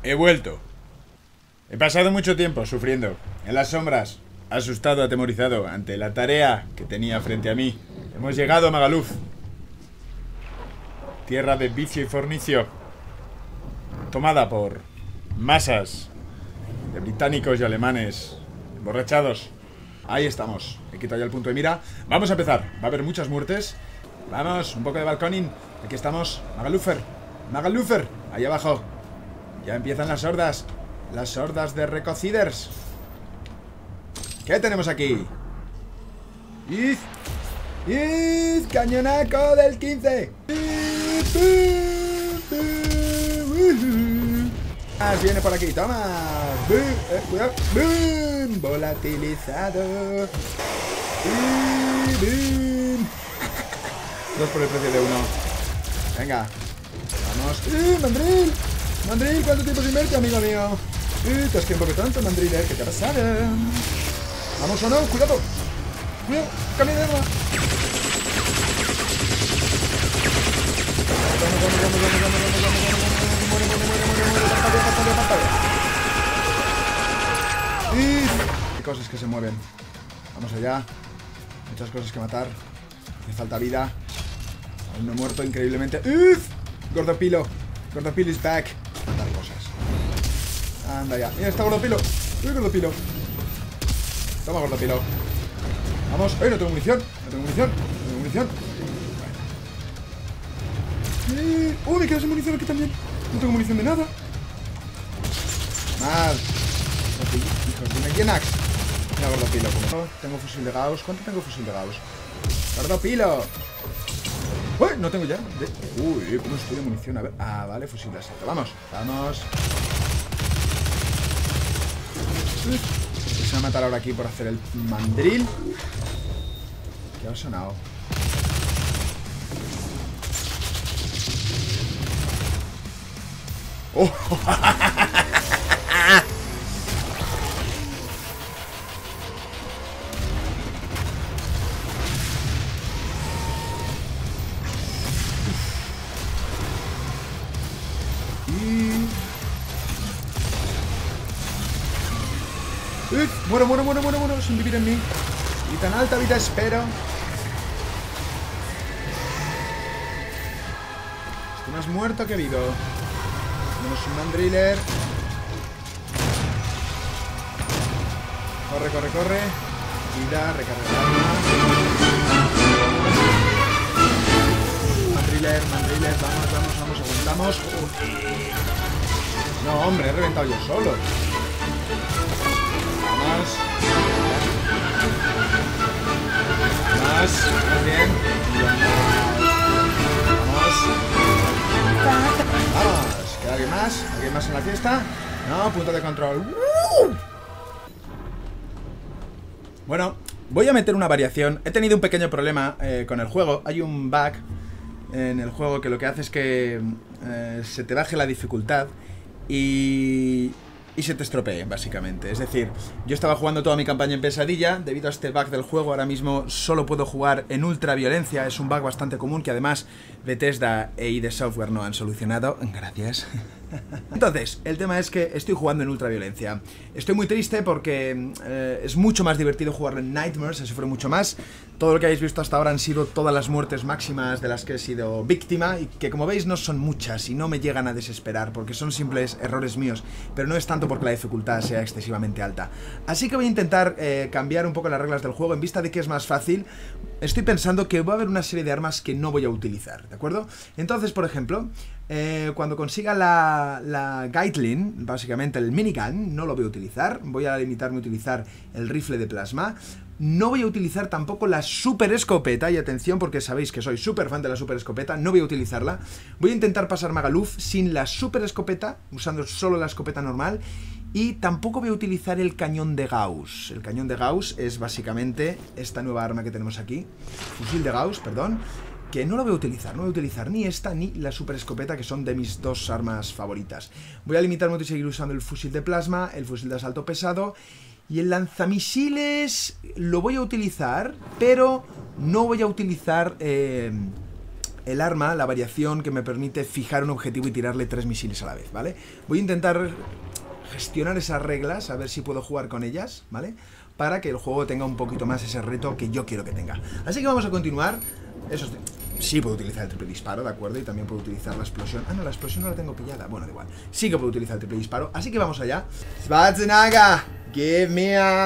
He vuelto. He pasado mucho tiempo sufriendo, en las sombras, asustado, atemorizado, ante la tarea que tenía frente a mí. Hemos llegado a Magaluf, tierra de vicio y fornicio, tomada por masas de británicos y alemanes emborrachados. Ahí estamos, he quitado ya el punto de mira. Vamos a empezar, va a haber muchas muertes. Vamos, un poco de balconing. Aquí estamos, Magalufer, Magalufer, ahí abajo. Ya empiezan las hordas de recociders. ¿Qué tenemos aquí? ¡Iz! ¡Cañonaco del 15! Viene por aquí, toma. Cuidado. ¡Bum! Volatilizado. ¡Bum! 2 por el precio de 1. Venga. Vamos. ¡Mandril! ¡Mandril! ¿Cuánto tiempo sin verte, amigo mío? Te has quedado un poco tonto, Mandril. ¿Qué te ha pasado? Vamos o no, cuidado. Cuidado, cambia de arma. Hay cosas que se mueven. Vamos allá. Muchas cosas que matar. Me falta vida. Aún no he muerto increíblemente. Gordopilo. Gordopilo is back. Matar cosas. Anda ya. Mira, está Gordopilo. Gordopilo. Toma, Gordopilo. Vamos. No tengo munición. No tengo munición. No tengo munición. Me quedo sin munición aquí también. No tengo munición de nada. Mal. Hijos de Mequenax. Mira, Gordopilo. Tengo fusil de Gauss. ¿Cuánto tengo fusil de Gauss? Gordopilo. ¡Uy! No tengo ya. Uy, ¿cómo estoy de munición? A ver. Ah, vale, fusil de asalto. Vamos. Vamos. Se va a matar ahora aquí por hacer el mandril. ¿Qué ha sonado? ¡Oh! Muero, sin vivir en mí. Y tan alta vida espero. Estoy más muerto que vivo. Tenemos un mandriller. Corre. Vida, recarga el arma. Mandriller, vamos, aguantamos. No, hombre, he reventado yo solo. Más bien. Vamos. ¿Queda alguien más? ¿Alguien más en la fiesta? No, punto de control. Bueno, voy a meter una variación. He tenido un pequeño problema con el juego. Hay un bug en el juego que lo que hace es que se te baje la dificultad y se te estropee, básicamente. Es decir, yo estaba jugando toda mi campaña en pesadilla. Debido a este bug del juego, ahora mismo solo puedo jugar en ultraviolencia. Es un bug bastante común que además Bethesda e ID Software no han solucionado. Gracias. Entonces, el tema es que estoy jugando en ultraviolencia. Estoy muy triste porque es mucho más divertido jugarlo en Nightmares, se sufre mucho más. Todo lo que habéis visto hasta ahora han sido todas las muertes máximas de las que he sido víctima y que, como veis, no son muchas y no me llegan a desesperar porque son simples errores míos, pero no es tanto porque la dificultad sea excesivamente alta. Así que voy a intentar cambiar un poco las reglas del juego en vista de que es más fácil. Estoy pensando que va a haber una serie de armas que no voy a utilizar, ¿de acuerdo? Entonces, por ejemplo, cuando consiga la Gatling, básicamente el minigun, no lo voy a utilizar. Voy a limitarme a utilizar el rifle de plasma. No voy a utilizar tampoco la super escopeta. Y atención, porque sabéis que soy súper fan de la super escopeta. No voy a utilizarla. Voy a intentar pasar Magaluf sin la super escopeta, usando solo la escopeta normal. Y tampoco voy a utilizar el cañón de Gauss. El cañón de Gauss es básicamente esta nueva arma que tenemos aquí. Fusil de Gauss, perdón. Que no lo voy a utilizar. No voy a utilizar ni esta ni la super escopeta, que son de mis dos armas favoritas. Voy a limitarme a seguir usando el fusil de plasma, el fusil de asalto pesado. Y el lanzamisiles lo voy a utilizar, pero no voy a utilizar el arma, la variación que me permite fijar un objetivo y tirarle 3 misiles a la vez, ¿vale? Voy a intentar gestionar esas reglas, a ver si puedo jugar con ellas, ¿vale? Para que el juego tenga un poquito más ese reto que yo quiero que tenga. Así que vamos a continuar. Eso sí puedo utilizar el triple disparo, ¿de acuerdo? Y también puedo utilizar la explosión. Ah, no, la explosión no la tengo pillada. Bueno, da igual. Sí que puedo utilizar el triple disparo. Así que vamos allá. Schwarzenegger, give me a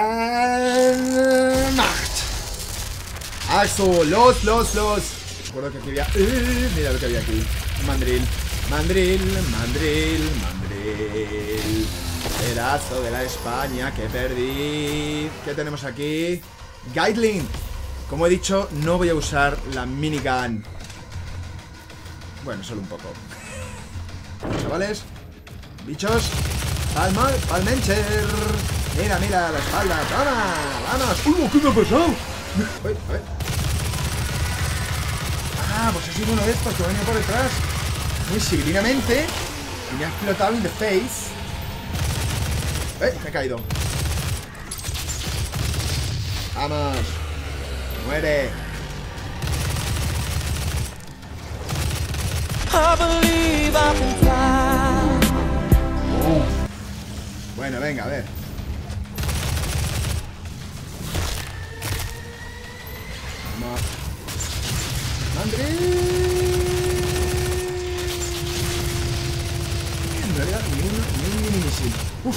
damn Macht. Also, los. Recuerdo que aquí había... mira lo que había aquí. Mandril. Pedazo de la España que perdí. ¿Qué tenemos aquí? Gatling. Como he dicho, no voy a usar la minigun. Bueno, solo un poco. Chavales. Bichos. Palmencher. Mira, la espalda. ¡Vamos! ¡Uy, qué me ha pasado! Uy, a ver. Ah, pues ha sido uno de estos que venía por detrás. Muy civilinamente. Y me ha explotado in the face. Me he caído. ¡Vamos! ¡Muere! Bueno, venga, a ver. Vamos. ¡Mandril! En realidad, ni un mini misil. ¡Uf!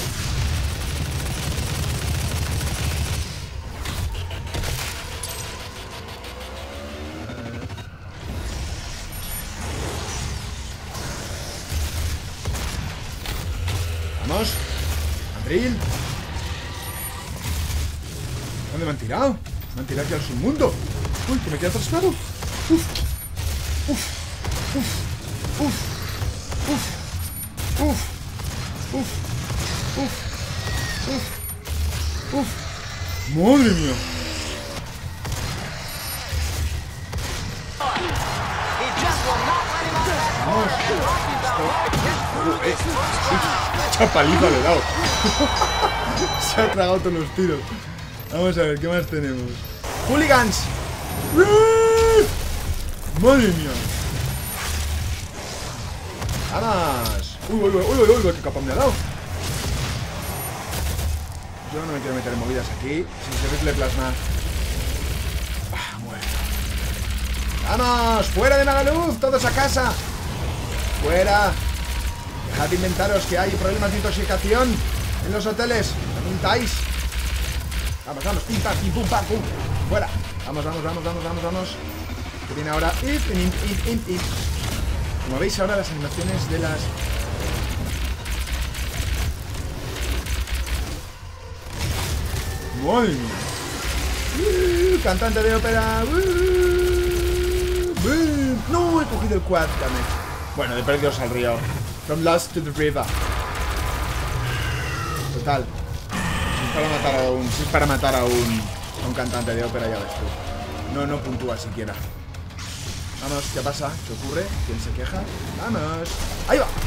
Vamos. Mandril. ¿Dónde me han tirado? Me han tirado aquí al submundo. Uy, que me queda atrasado. Madre mía. Vamos. Mucha paliza le he dado. Se ha tragado todos los tiros. Vamos a ver, ¿qué más tenemos? ¡Hooligans! ¡Madre mía! ¡Vamos! ¡Uy, qué capa me ha dado! Yo no me quiero meter en movidas aquí. Sin ese rifle plasma. Muerto. ¡Vamos! ¡Fuera de Magaluf! ¡Todos a casa! ¡Fuera! Dejad de inventaros que hay problemas de intoxicación en los hoteles. ¿No mintáis? Vamos, pim, pam, pim, pum, pam, pum. ¡Fuera! Vamos. Que viene ahora. Como veis ahora las animaciones de las... ¡Madre mía! Cantante de ópera. No, he cogido el quad damage. Bueno, de perdidos al río. From lost to the river. Total. Si es para matar a un cantante de ópera, ya ves tú. No puntúa siquiera. Vamos, ¿qué pasa? ¿Qué ocurre? ¿Quién se queja? ¡Vamos! ¡Ahí va!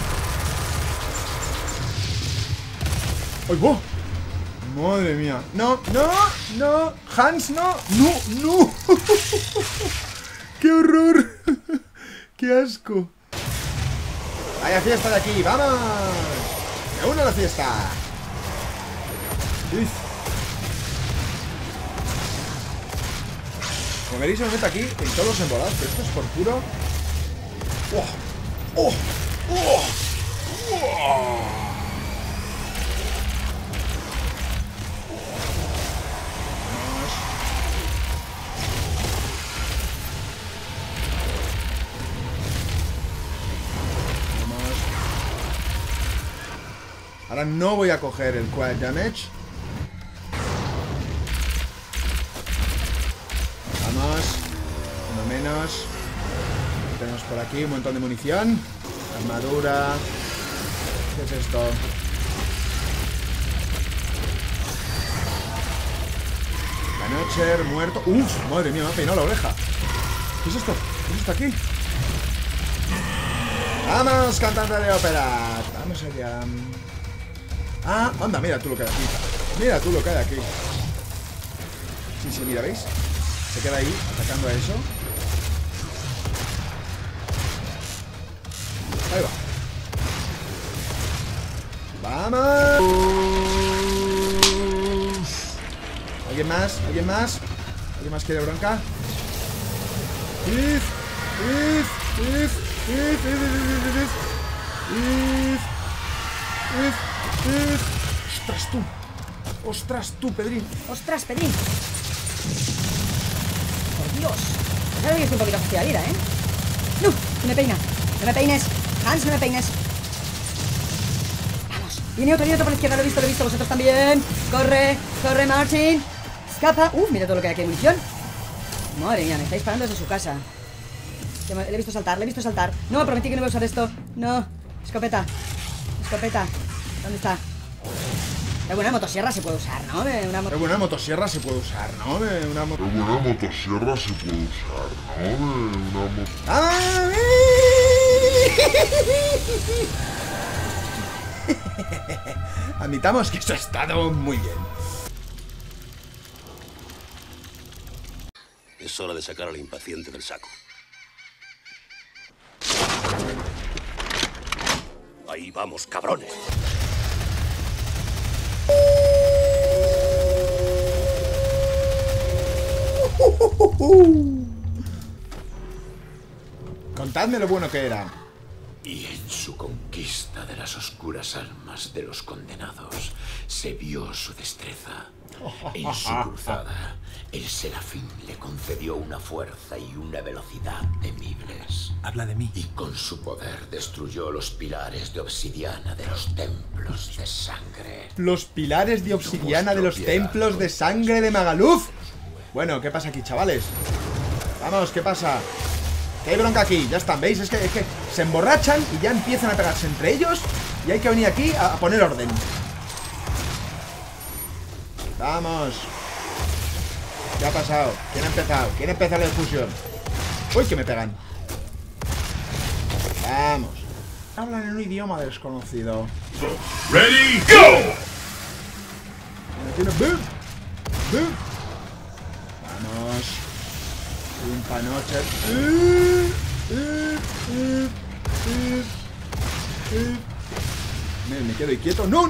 ¡Ay, va! ¡Madre mía! ¡No! ¡Hans, no! ¡No! ¡Qué horror! ¡Qué asco! ¡Vaya fiesta de aquí! ¡Vamos! ¡Me uno a la fiesta! ¡Uf! Como veréis, me meto aquí en todos los embolados, pero esto es por puro... ¡Oh! Ahora no voy a coger el quiet damage. Vamos. Uno menos. Tenemos por aquí un montón de munición. Armadura. ¿Qué es esto? Canocher, muerto. ¡Uf! Madre mía, me ha peinado la oreja. ¿Qué es esto? ¿Qué es esto aquí? ¡Vamos, cantante de ópera! Vamos allá. Ah, anda, mira tú lo que hay aquí. Mira tú lo que hay aquí. Sí, mira, ¿veis? Se queda ahí atacando a eso. Ahí va. ¡Vamos! ¿Alguien más? ¿Alguien más? ¿Alguien más quiere bronca? ¡If! ¡Ostras tú! ¡Ostras tú, Pedrín! ¡Ostras, Pedrín! ¡Por Dios! Pues ahora es un poquito hacia la vida, ¿eh? ¡No! ¡No me peina! ¡No me peines! ¡Hans, no me peines! ¡Vamos! Viene otro por la izquierda, lo he visto, vosotros también. ¡Corre! ¡Corre, Martin! ¡Escapa! Mira todo lo que hay aquí de munición. Madre mía, me estáis parando desde su casa. Le he visto saltar, No, prometí que no voy a usar esto. No, escopeta. ¿Dónde está? Qué buena motosierra se puede usar, ¿no? Qué buena motosierra se puede usar, ¿no? Admitamos que eso ha estado muy bien. Es hora de sacar al impaciente del saco. Ahí vamos, cabrones. Contadme lo bueno que era. Y en su conquista de las oscuras almas de los condenados se vio su destreza. En su cruzada, el serafín le concedió una fuerza y una velocidad temibles. Habla de mí. Y con su poder destruyó los pilares de obsidiana de los templos de sangre. Los pilares de obsidiana de los templos de sangre de Magaluf. Bueno, ¿qué pasa aquí, chavales? Vamos, ¿qué pasa? ¿Qué hay bronca aquí? Ya están, ¿veis? Es que se emborrachan y ya empiezan a pegarse entre ellos. Y hay que venir aquí a poner orden. Vamos. ¿Qué ha pasado? ¿Quién ha empezado? ¿Quién ha empezado la discusión? Uy, que me pegan. Vamos. Hablan en un idioma desconocido. ¡Ready, go! Vamos. Un panoche. Me quedo quieto. ¡No!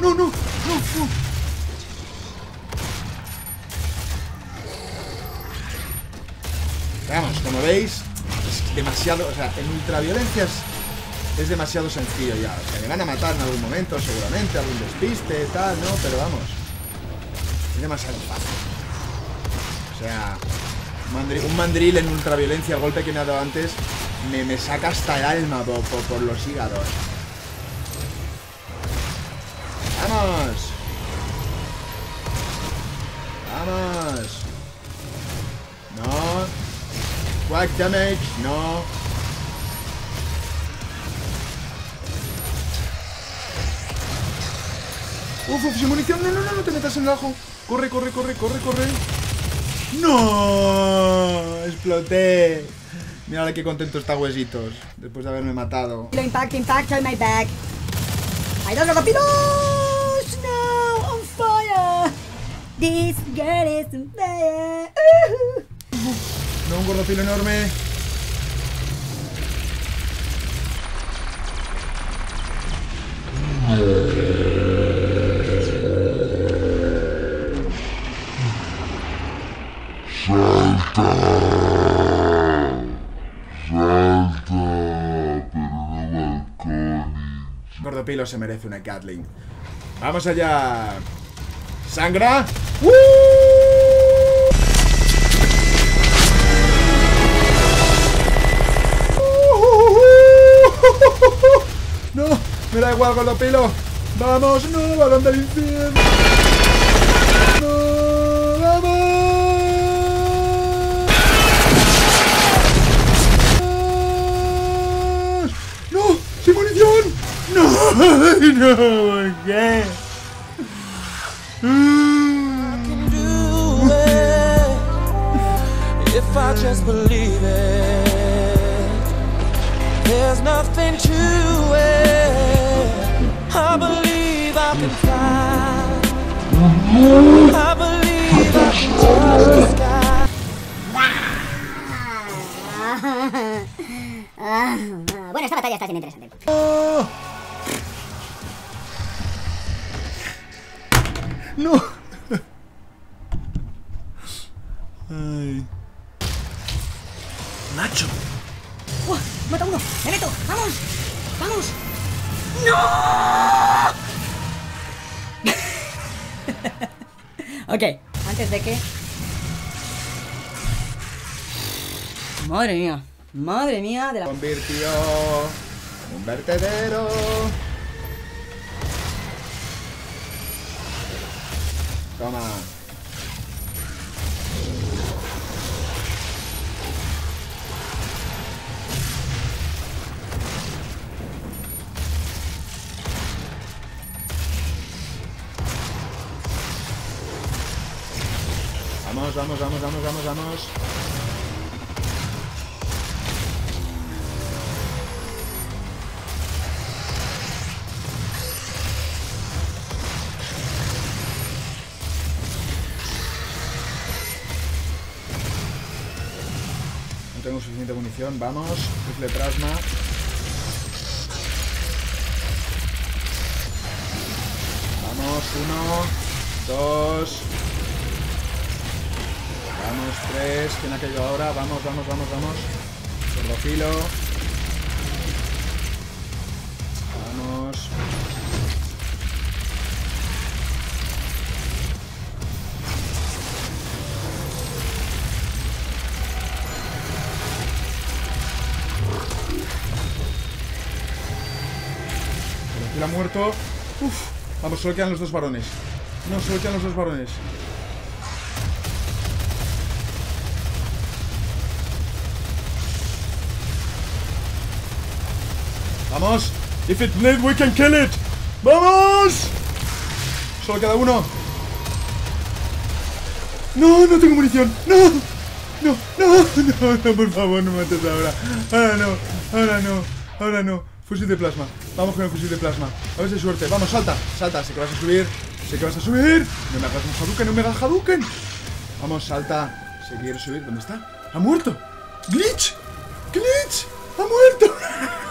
Vamos, como veis, es demasiado, o sea, en ultraviolencias es demasiado sencillo ya. O sea, me van a matar en algún momento, seguramente, algún despiste, tal, ¿no? Pero vamos, es demasiado fácil. O sea, un mandril en ultraviolencia, el golpe que me ha dado antes, me saca hasta el alma por los hígados. ¡Vamos! ¡Vamos! ¡No! Quack damage, no. Uf, sin munición, no te metas en el ajo. Corre. ¡No! Exploté. Mira qué contento está Huesitos, después de haberme matado. Impact on my back. ¡Hay dos rapidos! ¡No! ¡On fire! This girl is on fire. No, un gordopilo enorme. Salta, pero no balcón. Gordopilo se merece una Gatling. Vamos allá. ¡Sangra! No, me da igual, Gordopilo. Vamos, no, balón del infierno. No, vamos. No, sin munición. No, ¿por qué? If I just believe it, there's nothing to it. I believe I can fly. I believe I can touch the sky. Bueno, esta batalla está siendo interesante. ¡Oh! ¡No! Ay. ¡Nacho! ¡Mata uno! ¡Me meto! ¡Vamos! ¡Vamos! ¡No! Ok, antes de que... Madre mía de la... Convirtió en un vertedero. Toma. Vamos, vamos, vamos, vamos, vamos, vamos. No tengo suficiente munición, vamos. Rifle plasma. Vamos, 1, 2. Vamos, 3. ¿Quién ha caído ahora? Vamos, vamos, vamos, vamos. Cordofilo. Vamos. Cordofilo ha muerto. Uf. Vamos, solo quedan los dos varones. No, solo quedan los dos varones. ¡Vamos! If it's lit, we can kill it! ¡Vamos! Solo queda uno. ¡No! ¡No tengo munición! ¡No! ¡No! ¡No! ¡No! ¡No! Por favor, no me mates ahora. Ahora no. Ahora no. Ahora no. Fusil de plasma. Vamos con el fusil de plasma. A ver si hay suerte. Vamos, salta. Salta. Sé que vas a subir. Sé que vas a subir. No me hagas un Hadouken. No me hagas Hadouken. Vamos, salta. Si quieres subir. ¿Dónde está? ¡Ha muerto! ¡Glitch! ¡Glitch! ¡Ha muerto!